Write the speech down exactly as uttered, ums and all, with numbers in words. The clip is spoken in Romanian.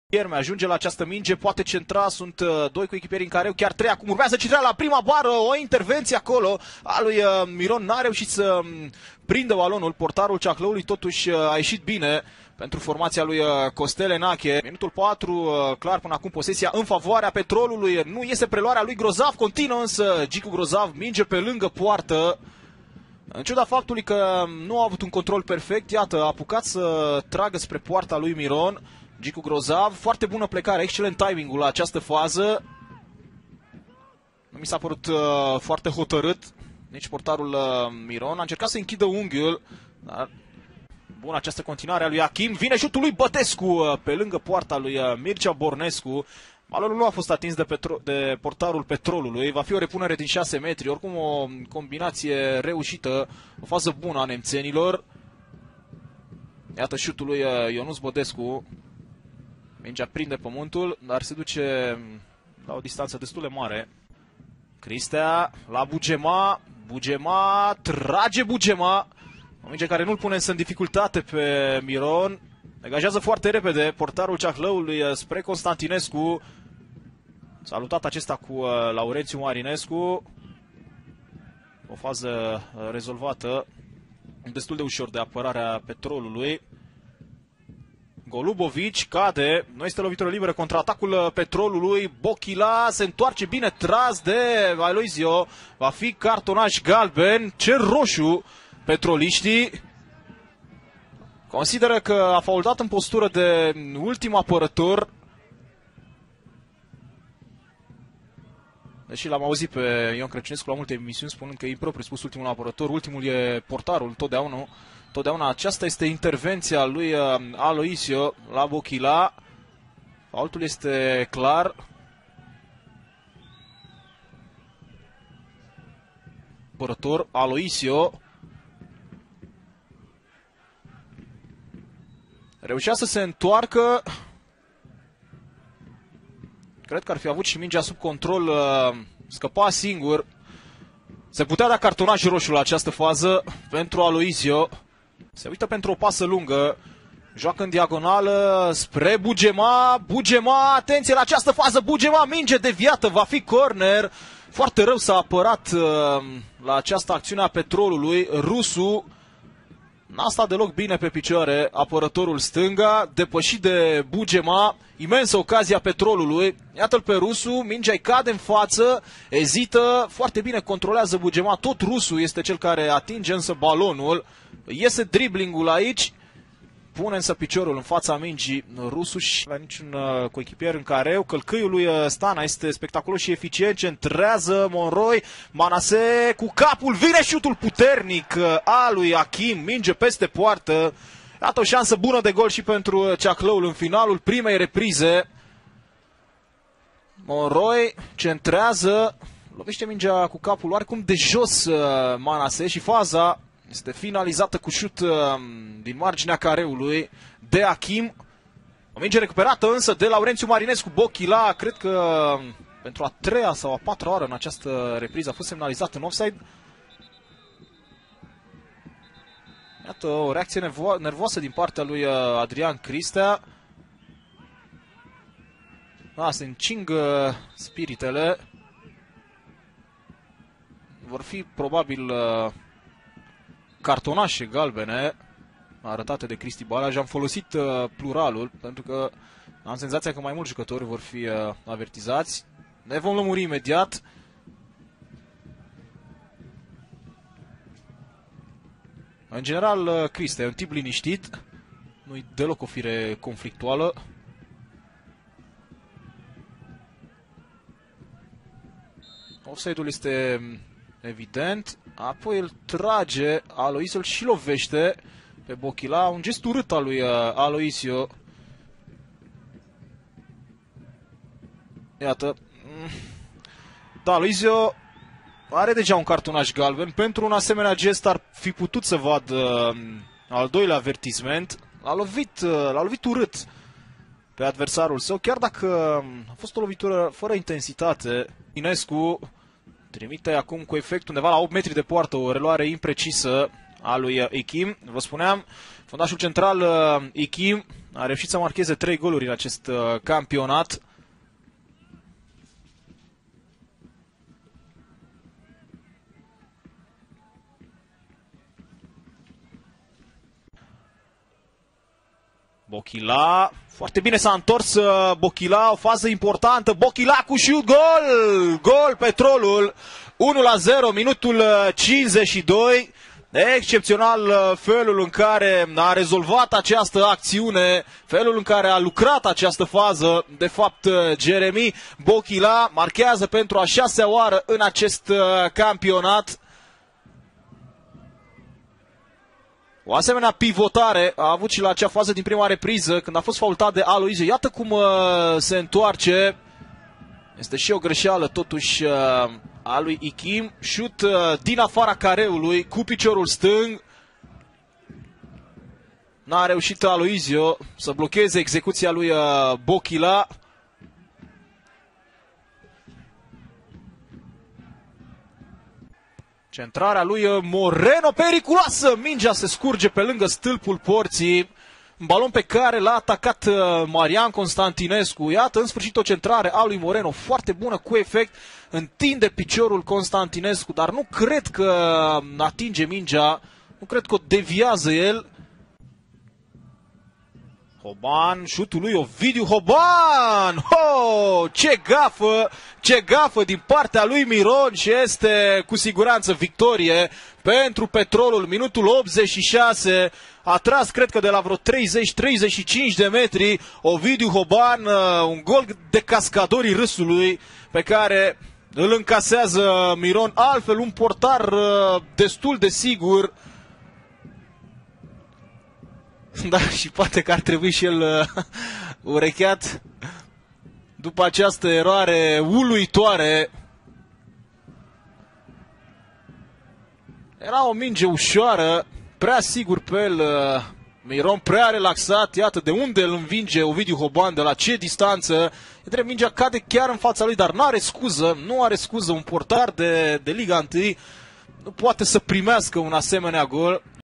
Ierme ajunge la această minge, poate centra, sunt uh, doi coechipieri în care chiar trei, acum urmează centrarea la prima bară, o intervenție acolo a lui uh, Miron, n-a reușit să um, prindă balonul, portarul Ceahlăului totuși uh, a ieșit bine pentru formația lui uh, Costel Enache. Minutul patru, uh, clar până acum posesia în favoarea Petrolului, nu iese preluarea lui Grozav, continuă însă Gicu Grozav, minge pe lângă poartă. În ciuda faptului că nu a avut un control perfect, iată, a apucat să tragă spre poarta lui Miron. Gicu Grozav, foarte bună plecare, excelent timingul la această fază. Nu mi s-a părut uh, foarte hotărât nici portarul uh, Miron. A încercat să închidă unghiul, dar bună această continuare a lui Achim. Vine șutul lui Bătescu uh, pe lângă poarta lui uh, Mircea Bornescu. Balonul nu a fost atins de, petro- de portarul Petrolului. Va fi o repunere din șase metri. Oricum o combinație reușită, o fază bună a nemțenilor. Iată șutul lui uh, Ionuț Bătescu. Mingea prinde pământul, dar se duce la o distanță destul de mare. Cristea la Bugema. Bugema, trage Bugema. O minge care nu-l pune însă în dificultate pe Miron. Degajează foarte repede portarul Ceahlăului spre Constantinescu. Salutat acesta cu uh, Laurențiu Marinescu. O fază uh, rezolvată destul de ușor de apărarea Petrolului. Golubovici cade, nu este lovitură liberă, contraatacul Petrolului, Bochila se întoarce bine, tras de Aloisio, va fi cartonaș galben, cer roșu petroliștii. Consideră că a faultat în postură de ultim apărător. Deși l-am auzit pe Ion Crăciunescu la multe emisiuni spunând că e impropriu spus ultimul apărător, ultimul e portarul, totdeauna. Totdeauna aceasta este intervenția lui Aloisio la Bochila. Faultul este clar. Apărător Aloisio reușea să se întoarcă. Cred că ar fi avut și mingea sub control. Scăpa singur. Se putea da cartonaș roșu la această fază pentru Aloisio. Se uită pentru o pasă lungă. Joacă în diagonală spre Bugema. Bugema, atenție la această fază. Bugema, minge deviată, va fi corner. Foarte rău s-a apărat uh, la această acțiune a Petrolului. Rusu n-a stat deloc bine pe picioare. Apărătorul stânga, depășit de Bugema. Imensă ocazia Petrolului. Iată-l pe Rusu, mingea îi cade în față. Ezită, foarte bine controlează Bugema. Tot Rusu este cel care atinge însă balonul. Iese driblingul aici. Pune însă piciorul în fața mingii Rusu și la niciun uh, coechipier în careu. Călcâiul lui uh, Stana este spectaculos și eficient. Centrează Monroy. Manase cu capul. Vine șutul puternic uh, al lui Achim. Minge peste poartă. Iată o șansă bună de gol și pentru Ceahlăul în finalul primei reprize. Monroy centrează. Lovește mingea cu capul oarecum de jos uh, Manase și faza este finalizată cu șut uh, din marginea careului de Achim. O minge recuperată însă de Laurențiu Marinescu. Bochila, cred că pentru a treia sau a patra oară în această repriză a fost semnalizat în offside. Iată o reacție nervo nervoasă din partea lui uh, Adrian Cristea. Da, se încing uh, spiritele. Vor fi probabil uh, cartonașe galbene arătate de Cristi Balaj. Am folosit uh, pluralul pentru că am senzația că mai mulți jucători vor fi uh, avertizați. Ne vom lămuri imediat. În general, uh, Cristi e un tip liniștit. Nu-i deloc o fire conflictuală. Offside-ul este evident. Apoi îl trage Aloisio și lovește pe Bochila. Un gest urât al lui Aloisio. Iată. Da, Aloisio are deja un cartonaș galben. Pentru un asemenea gest ar fi putut să vadă al doilea avertisment. L-a lovit, l-a lovit urât pe adversarul său. Chiar dacă a fost o lovitură fără intensitate. Inescu trimite acum cu efect undeva la opt metri de poartă, o reluare imprecisă a lui Ichim. Vă spuneam, fundașul central Ichim a reușit să marcheze trei goluri în acest campionat. Bochila, foarte bine s-a întors Bochila, o fază importantă, Bochila cu șut, gol! Gol, Petrolul, unu la zero, minutul cincizeci și doi. Excepțional felul în care a rezolvat această acțiune, felul în care a lucrat această fază. De fapt, Jeremy Bochila marchează pentru a șasea oară în acest campionat. O asemenea pivotare a avut și la acea fază din prima repriză, când a fost faultat de Aloysiu. Iată cum uh, se întoarce. Este și o greșeală, totuși, uh, a lui Ichim. Șut uh, din afara careului, cu piciorul stâng. N-a reușit Aloysiu să blocheze execuția lui uh, Bochila. Centrarea lui Moreno, periculoasă, mingea se scurge pe lângă stâlpul porții, un balon pe care l-a atacat Marian Constantinescu. Iată, în sfârșit, o centrare a lui Moreno, foarte bună, cu efect, întinde piciorul Constantinescu, dar nu cred că atinge mingea, nu cred că o deviază el. Hoban, șutul lui Ovidiu Hoban! Oh, ce gafă, ce gafă din partea lui Miron și este cu siguranță victorie pentru Petrolul. Minutul optzeci și șase, a tras cred că de la vreo treizeci treizeci și cinci de metri Ovidiu Hoban, un gol de cascadorii râsului pe care îl încasează Miron, altfel un portar destul de sigur. Da, și poate că ar trebui și el uh, urecheat după această eroare uluitoare. Era o minge ușoară, prea sigur pe el, uh, Miron prea relaxat. Iată de unde îl învinge Ovidiu Hoban, de la ce distanță. E drept, mingea cade chiar în fața lui, dar nu are scuză, nu are scuză. Un portar de, de Liga unu nu poate să primească un asemenea gol.